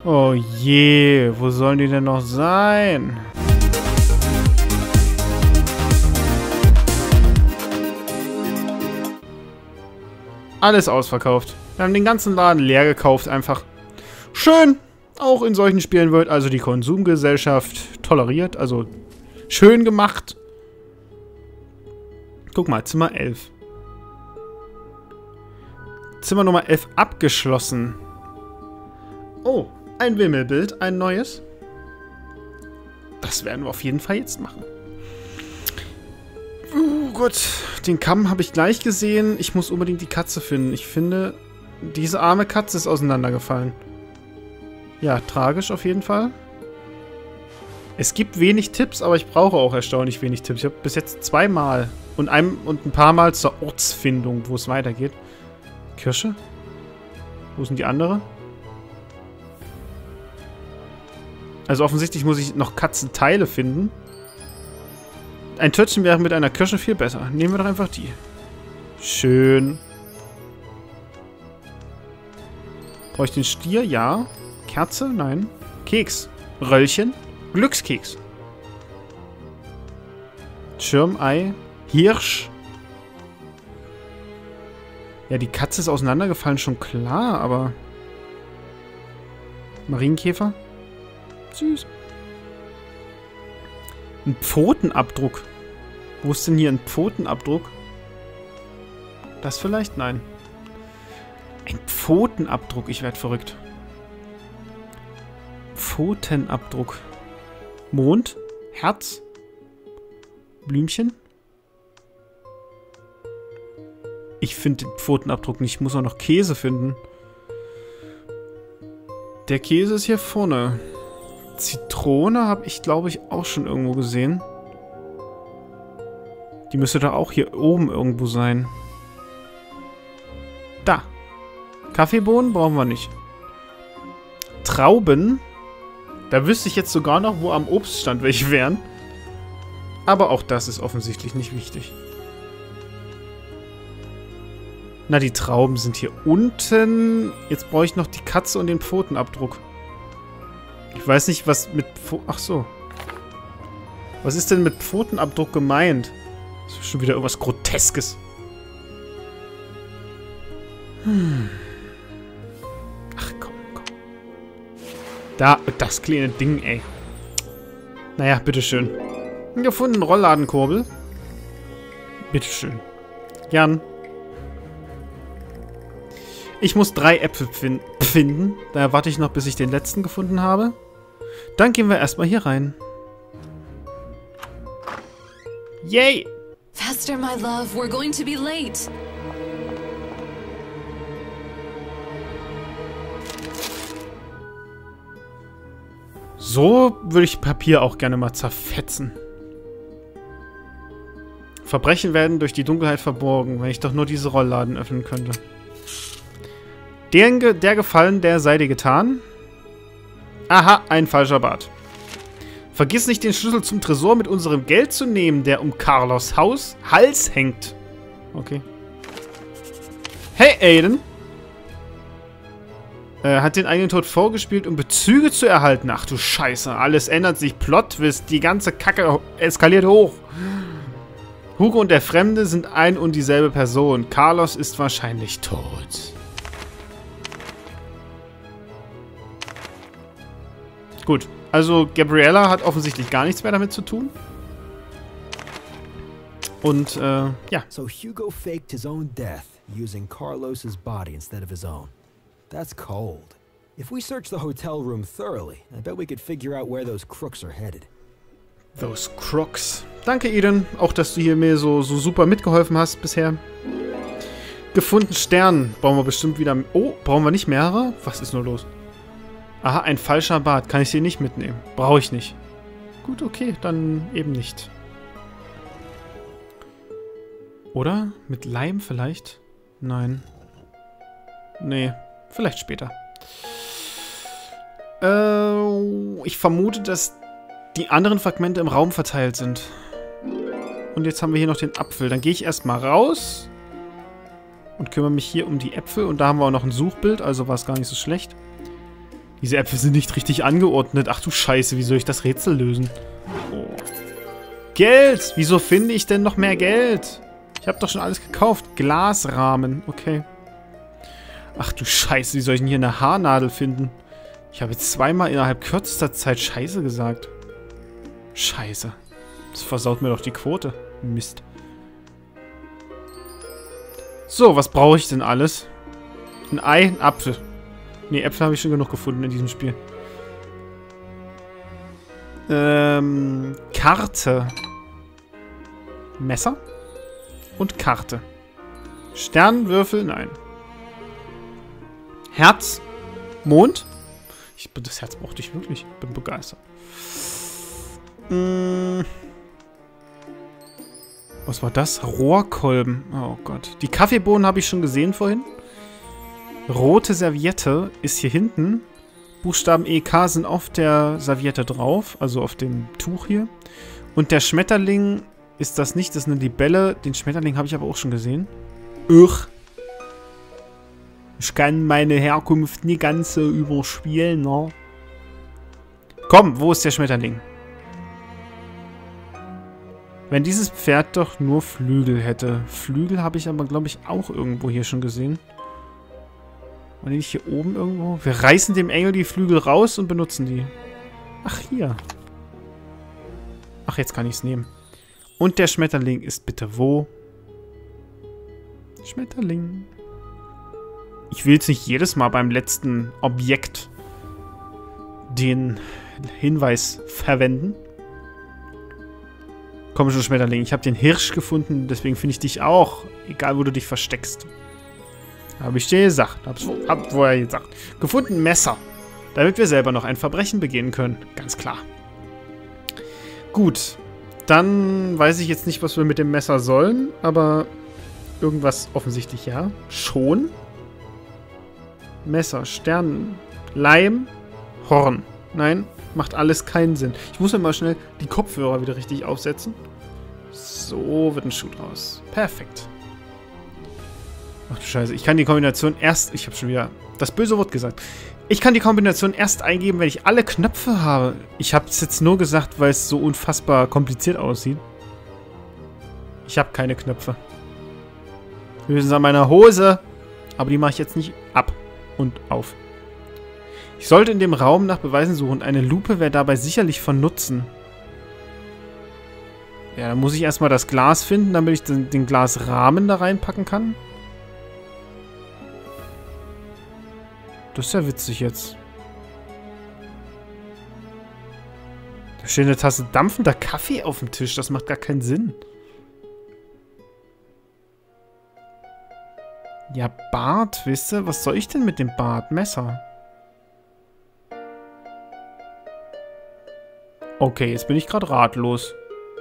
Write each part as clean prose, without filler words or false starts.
Oh je, wo sollen die denn noch sein? Alles ausverkauft. Wir haben den ganzen Laden leer gekauft einfach. Schön. Auch in solchen Spielen wird also die Konsumgesellschaft toleriert. Also schön gemacht. Guck mal, Zimmer 11. Zimmer Nummer 11 abgeschlossen. Oh, ein Wimmelbild, ein neues. Das werden wir auf jeden Fall jetzt machen. Oh Gott, den Kamm habe ich gleich gesehen. Ich muss unbedingt die Katze finden. Ich finde, diese arme Katze ist auseinandergefallen. Ja, tragisch auf jeden Fall. Es gibt wenig Tipps, aber ich brauche auch erstaunlich wenig Tipps. Ich habe bis jetzt zweimal und ein paar Mal zur Ortsfindung, wo es weitergeht. Kirsche? Wo sind die andere? Also offensichtlich muss ich noch Katzenteile finden. Ein Törtchen wäre mit einer Kirsche viel besser. Nehmen wir doch einfach die. Schön. Brauche ich den Stier? Ja. Kerze? Nein. Keks. Röllchen. Glückskeks. Schirmei. Hirsch. Ja, die Katze ist auseinandergefallen, schon klar, aber... Marienkäfer? Süß. Ein Pfotenabdruck. Wo ist denn hier ein Pfotenabdruck? Das vielleicht? Nein. Ein Pfotenabdruck. Ich werde verrückt. Pfotenabdruck. Mond? Herz? Blümchen? Ich finde den Pfotenabdruck nicht. Ich muss auch noch Käse finden. Der Käse ist hier vorne. Zitrone habe ich, glaube ich, auch schon irgendwo gesehen. Die müsste da auch hier oben irgendwo sein. Da. Kaffeebohnen brauchen wir nicht. Trauben. Da wüsste ich jetzt sogar noch, wo am Obststand welche wären. Aber auch das ist offensichtlich nicht wichtig. Na, die Trauben sind hier unten. Jetzt brauche ich noch die Katze und den Pfotenabdruck. Ich weiß nicht, was mit... Ach so. Was ist denn mit Pfotenabdruck gemeint? Das ist schon wieder irgendwas Groteskes. Ach, komm. Da, das kleine Ding, ey. Naja, bitteschön. Gefunden, Rollladenkurbel. Bitteschön. Gern. Ich muss 3 Äpfel finden. Da warte ich noch, bis ich den letzten gefunden habe. Dann gehen wir erstmal hier rein. Yay! Faster, my love. We're going to be late. So würde ich Papier auch gerne mal zerfetzen. Verbrechen werden durch die Dunkelheit verborgen, wenn ich doch nur diese Rollladen öffnen könnte. Der Gefallen, der sei dir getan. Aha, ein falscher Bart. Vergiss nicht, den Schlüssel zum Tresor mit unserem Geld zu nehmen, der um Carlos Hals hängt. Okay. Hey, Aiden. Hat den eigenen Tod vorgespielt, um Bezüge zu erhalten. Ach du Scheiße, alles ändert sich. Plot-Twist, die ganze Kacke eskaliert hoch. Hugo und der Fremde sind ein und dieselbe Person. Carlos ist wahrscheinlich tot. Gut, also Gabriella hat offensichtlich gar nichts mehr damit zu tun. Und, ja. So Hugo faked his own death using Carlos's body instead of his own. That's cold. If we search the hotel room thoroughly, I bet we could figure out where those crooks are headed. Those crooks. Danke, Eden. Auch, dass du hier mir so super mitgeholfen hast bisher. Gefunden Stern. Brauchen wir bestimmt wieder... Oh, brauchen wir nicht mehrere? Was ist nur los? Aha, ein falscher Bart. Kann ich den nicht mitnehmen? Brauche ich nicht. Gut, okay, dann eben nicht. Oder? Mit Leim vielleicht? Nein. Nee, vielleicht später. Ich vermute, dass die anderen Fragmente im Raum verteilt sind. Und jetzt haben wir hier noch den Apfel. Dann gehe ich erstmal raus und kümmere mich hier um die Äpfel. Und da haben wir auch noch ein Suchbild, also war es gar nicht so schlecht. Diese Äpfel sind nicht richtig angeordnet. Ach du Scheiße, wie soll ich das Rätsel lösen? Oh. Geld! Wieso finde ich denn noch mehr Geld? Ich habe doch schon alles gekauft. Glasrahmen, okay. Ach du Scheiße, wie soll ich denn hier eine Haarnadel finden? Ich habe jetzt zweimal innerhalb kürzester Zeit Scheiße gesagt. Scheiße. Das versaut mir doch die Quote. Mist. So, was brauche ich denn alles? Ein Ei, ein Apfel. Ne, Äpfel habe ich schon genug gefunden in diesem Spiel. Karte. Messer. Und Karte. Sternwürfel, nein. Herz. Mond. Das Herz brauchte ich wirklich. Bin begeistert. Was war das? Rohrkolben. Oh Gott. Die Kaffeebohnen habe ich schon gesehen vorhin. Rote Serviette ist hier hinten. Buchstaben EK sind auf der Serviette drauf. Also auf dem Tuch hier. Und der Schmetterling ist das nicht. Das ist eine Libelle. Den Schmetterling habe ich aber auch schon gesehen. Ich kann meine Herkunft nie ganz so überspielen, ne? Komm, wo ist der Schmetterling? Wenn dieses Pferd doch nur Flügel hätte. Flügel habe ich aber, glaube ich, auch irgendwo hier schon gesehen. War die nicht hier oben irgendwo? Wir reißen dem Engel die Flügel raus und benutzen die. Ach, hier. Ach, jetzt kann ich es nehmen. Und der Schmetterling ist bitte wo? Schmetterling. Ich will jetzt nicht jedes Mal beim letzten Objekt den Hinweis verwenden. Komm schon, Schmetterling. Ich habe den Hirsch gefunden, deswegen finde ich dich auch. Egal, wo du dich versteckst. Habe ich dir gesagt. Hab vorher gesagt. Gefunden Messer. Damit wir selber noch ein Verbrechen begehen können. Ganz klar. Gut. Dann weiß ich jetzt nicht, was wir mit dem Messer sollen, aber irgendwas offensichtlich ja. Schon. Messer, Stern, Leim, Horn. Nein, macht alles keinen Sinn. Ich muss mir mal schnell die Kopfhörer wieder richtig aufsetzen. So wird ein Schuh draus. Perfekt. Ach du Scheiße, ich kann die Kombination erst... Ich habe schon wieder das böse Wort gesagt. Ich kann die Kombination erst eingeben, wenn ich alle Knöpfe habe. Ich habe es jetzt nur gesagt, weil es so unfassbar kompliziert aussieht. Ich habe keine Knöpfe. Höchstens an meiner Hose. Aber die mache ich jetzt nicht ab und auf. Ich sollte in dem Raum nach Beweisen suchen. Eine Lupe wäre dabei sicherlich von Nutzen. Ja, dann muss ich erstmal das Glas finden, damit ich den Glasrahmen da reinpacken kann. Das ist ja witzig jetzt. Da steht eine Tasse dampfender Kaffee auf dem Tisch. Das macht gar keinen Sinn. Ja, Bart, wisst ihr? Was soll ich denn mit dem Bart? Messer. Okay, jetzt bin ich gerade ratlos.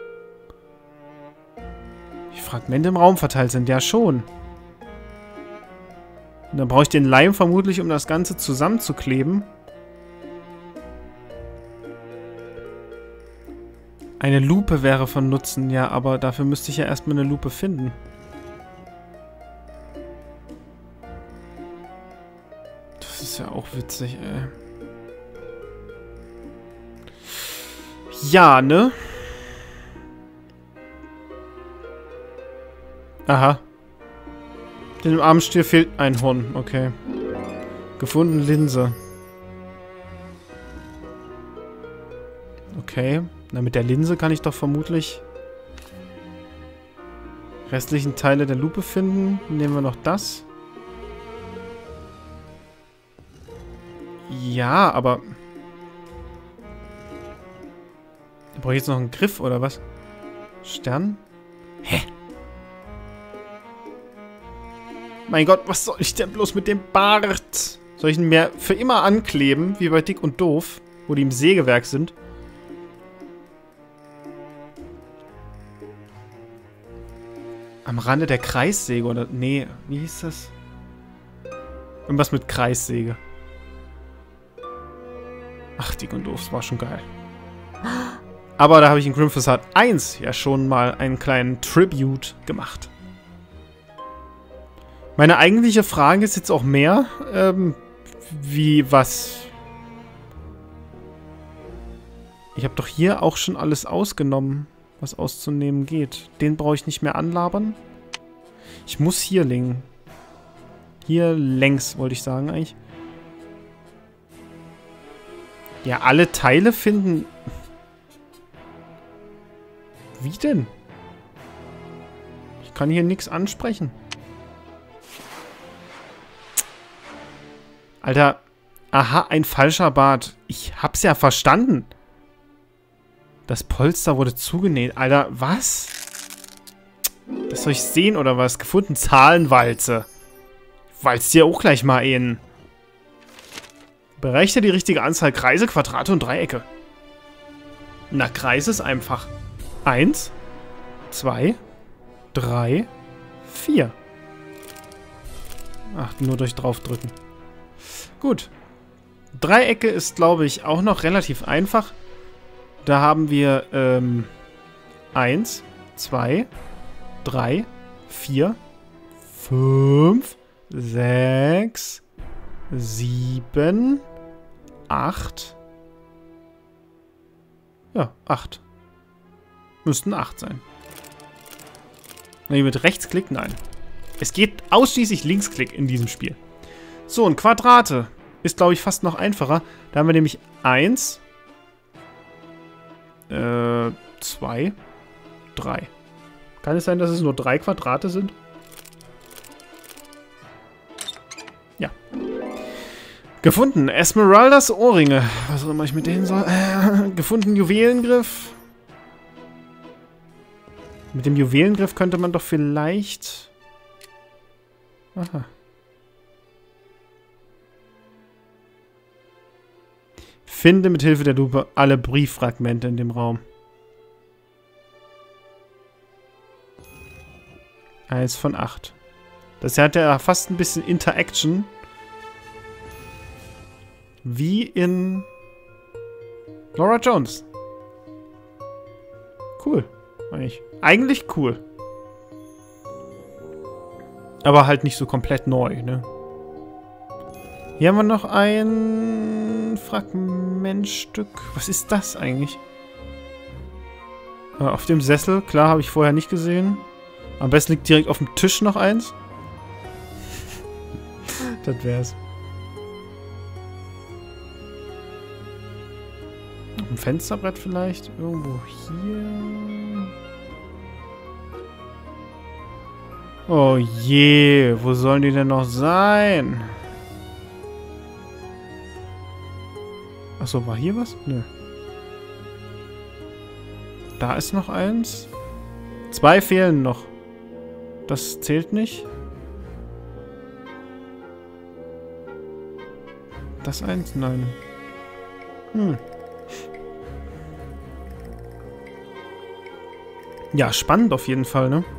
Die Fragmente im Raum verteilt sind. Ja, schon. Und dann brauche ich den Leim vermutlich, um das Ganze zusammenzukleben. Eine Lupe wäre von Nutzen, ja, aber dafür müsste ich ja erstmal eine Lupe finden. Das ist ja auch witzig, ey. Ja, ne? Aha. Dem Armstier fehlt ein Horn. Okay. Gefunden Linse. Okay. Na, mit der Linse kann ich doch vermutlich restlichen Teile der Lupe finden. Nehmen wir noch das. Ja, aber... Da brauche ich jetzt noch einen Griff, oder was? Stern? Hä? Mein Gott, was soll ich denn bloß mit dem Bart? Soll ich ihn mir für immer ankleben, wie bei Dick und Doof, wo die im Sägewerk sind? Am Rande der Kreissäge, oder? Nee, wie hieß das? Irgendwas mit Kreissäge. Ach, Dick und Doof, das war schon geil. Aber da habe ich in Grim Facade 1 ja schon mal einen kleinen Tribute gemacht. Meine eigentliche Frage ist jetzt auch mehr, wie, was Ich habe doch hier auch schon alles ausgenommen, was auszunehmen geht. Den brauche ich nicht mehr anlabern. Ich muss hier liegen. Hier längs, wollte ich sagen eigentlich. Ja, alle Teile finden... Wie denn? Ich kann hier nichts ansprechen. Alter, aha, ein falscher Bart. Ich hab's ja verstanden. Das Polster wurde zugenäht. Alter, was? Das soll ich sehen oder was? Gefunden, Zahlenwalze. Walzt dir auch gleich mal in. Berechne die richtige Anzahl Kreise, Quadrate und Dreiecke. Na, Kreis ist einfach. 1, 2, 3, 4. Ach, nur durch draufdrücken. Gut. Dreiecke ist, glaube ich, auch noch relativ einfach. Da haben wir 1, 2, 3, 4, 5, 6, 7, 8. Ja, 8. Müssten 8 sein. Nee, mit Rechtsklick? Nein. Es geht ausschließlich Linksklick in diesem Spiel. So, und Quadrate ist, glaube ich, fast noch einfacher. Da haben wir nämlich 1, 2, 3. Kann es sein, dass es nur 3 Quadrate sind? Ja. Gefunden. Esmeraldas Ohrringe. Was auch immer ich mit denen soll. Gefunden Juwelengriff. Mit dem Juwelengriff könnte man doch vielleicht... Aha. Finde mit Hilfe der Lupe alle Brieffragmente in dem Raum. 1 von 8. Das hat ja fast ein bisschen Interaction. Wie in Laura Jones. Cool. Eigentlich cool. Aber halt nicht so komplett neu, ne? Hier haben wir noch ein Fragmentstück. Was ist das eigentlich? Auf dem Sessel. Klar, habe ich vorher nicht gesehen. Am besten liegt direkt auf dem Tisch noch eins. Das wär's. Ein Fensterbrett vielleicht? Irgendwo hier. Oh je, wo sollen die denn noch sein? Achso, war hier was? Nö. Da ist noch eins. 2 fehlen noch. Das zählt nicht. Das eins? Nein. Ja, spannend auf jeden Fall, ne?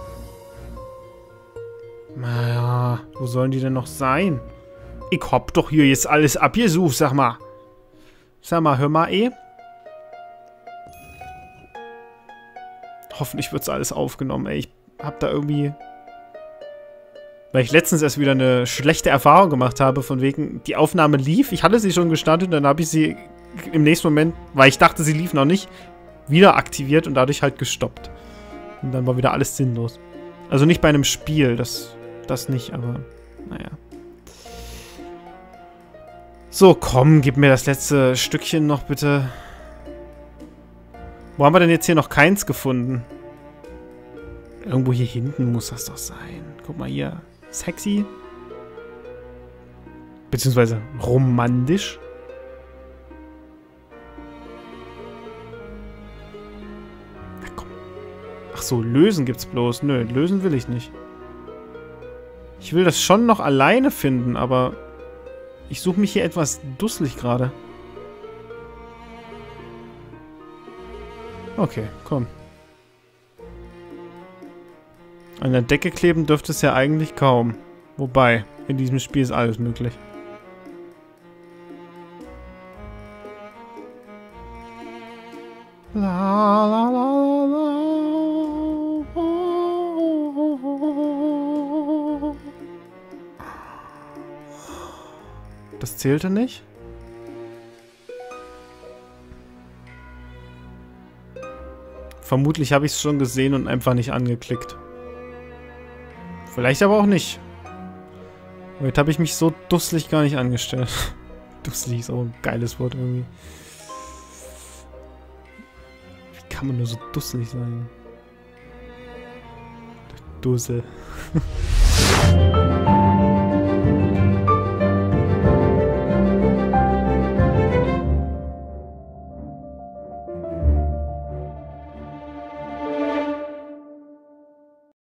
Naja, wo sollen die denn noch sein? Ich hab doch hier jetzt alles abgesucht, sag mal. Sag mal, hör mal, Hoffentlich wird's alles aufgenommen, ey. Ich hab da irgendwie... Weil ich letztens erst wieder eine schlechte Erfahrung gemacht habe, von wegen, die Aufnahme lief. Ich hatte sie schon gestartet, dann habe ich sie im nächsten Moment, weil ich dachte, sie lief noch nicht, wieder aktiviert und dadurch halt gestoppt. Und dann war wieder alles sinnlos. Also nicht bei einem Spiel, das nicht, aber naja. So, komm, gib mir das letzte Stückchen noch bitte. Wo haben wir denn jetzt hier noch keins gefunden? Irgendwo hier hinten muss das doch sein. Guck mal hier. Sexy. Beziehungsweise romantisch. Na komm. Ach so, lösen gibt's bloß. Nö, lösen will ich nicht. Ich will das schon noch alleine finden, aber ich suche mich hier etwas dusselig gerade. Okay, komm. An der Decke kleben dürfte es ja eigentlich kaum. Wobei, in diesem Spiel ist alles möglich. La, la, la, la. Das zählte nicht? Vermutlich habe ich es schon gesehen und einfach nicht angeklickt. Vielleicht aber auch nicht. Heute habe ich mich so dusselig gar nicht angestellt. Dusselig ist auch ein geiles Wort irgendwie. Wie kann man nur so dusselig sein? Dussel.